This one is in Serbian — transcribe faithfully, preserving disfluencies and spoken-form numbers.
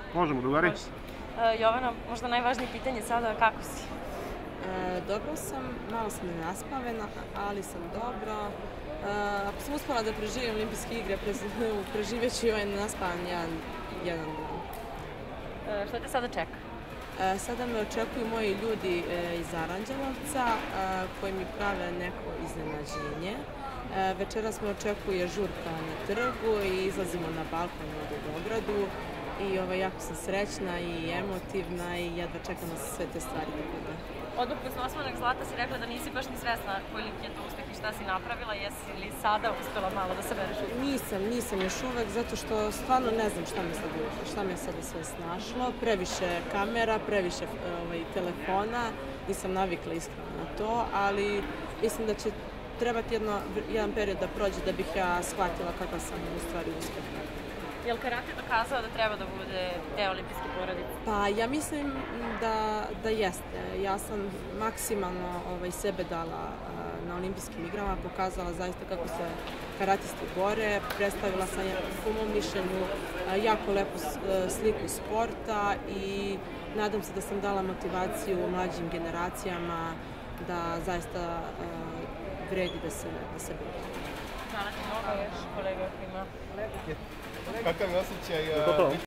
Možemo, drugari? Jovana, možda najvažnije pitanje sada, kako si? Dobro sam, malo sam nenaspavena, ali sam dobro. Ako sam uspela da preživim olimpijske igre, preživjet ću i ovaj nenaspavan jedan dan. Šta te sada čeka? Sada me očekuju moji ljudi iz Aranđelovca koji mi prave neko iznenađenje. Večeras me očekuje žurka na trgu i izlazimo na balkon u Beogradu. I jako sam srećna i emotivna i jedva čekam da se sve te stvari da bude. Odmah posle osvojenog zlata si rekla da nisi baš ni svesna koliki je to uspeh i šta si napravila. Jesi li sada uspela malo da sabereš uspeh? Nisam, nisam još uvek, zato što stvarno ne znam šta me sad šta me sada sve snašlo. Previše kamera, previše telefona, nisam navikla iskreno na to, ali mislim da će trebati jedan period da prođe da bih ja shvatila kakva sam u stvari uspeh. Je li karate dokazao da treba da bude deo olimpijske porodice? Pa ja mislim da jeste. Ja sam maksimalno sebe dala na olimpijskim igrama, pokazala zaista kako se karatisti bore, predstavila sam po mom mišljenju jako lepu sliku sporta i nadam se da sam dala motivaciju mlađim generacijama da zaista vredi da se bore. Hvala ti mnogo još, kolega, ako ima. Kakav je osjećaj